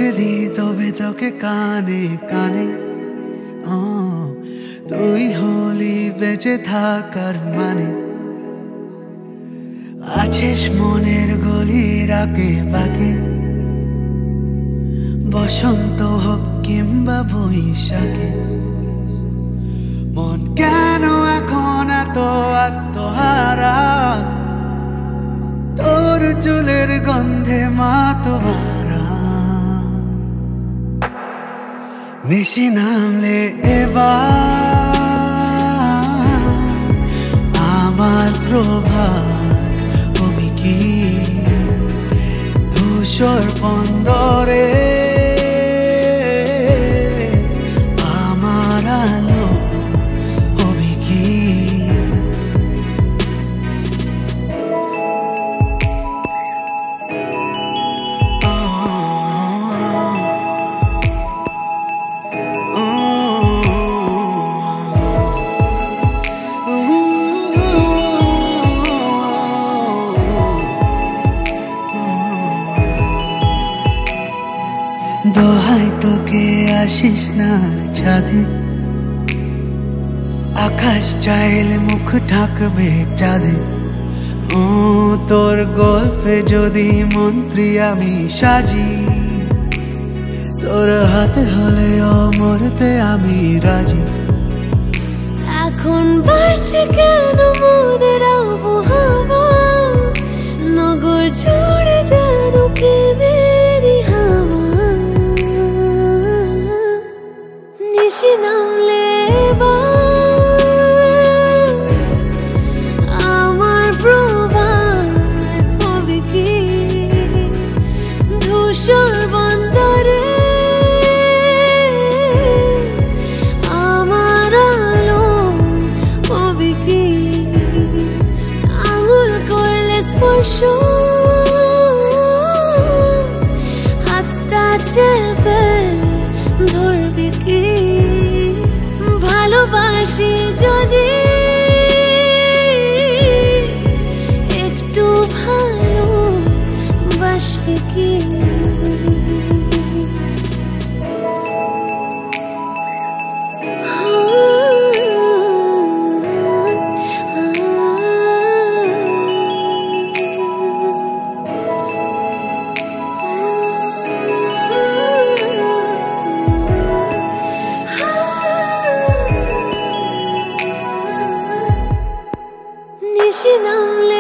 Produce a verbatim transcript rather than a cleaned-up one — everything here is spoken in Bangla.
দি তবে তোকে কানে কানে, ও তুই হলি বেঁচে থাকার মানে। আছিস মনের গলির আঁকে বাঁকে, বসন্ত হোক কিংবা বৈশাখে। মন কেন এখন এত আত্মহারা, তোর চুলের গন্ধে মাতোয়ারা। নিশি নামলে এবার আমার প্রভাত হবে কি ধূসর বন্দরে, আমার আলো হবে কি। দোহাই তোকে আসিস না ছাদে, আকাশ চাইলে মুখ ঢাকবে চাঁদে। ও তোর গল্পে যদি মন্ত্রী আমি সাজি, তোর হাতে হলে অমরতে আমি রাজি। এখন বাড়ছে কেন মনের আবহাওয়া, নগর জুড়ে যেন প্রেমেরই হাওয়া। নিশি নামলে আমার প্রভাত হবে কি ধূসর বন্দরে, আমার আলো হবে কি। আঙুল করলে স্পর্শ, হাতটা চেপে ধরবে কি। ভালোবাসি যদি একটু ভালো বাসবে কি। নিশি নামলে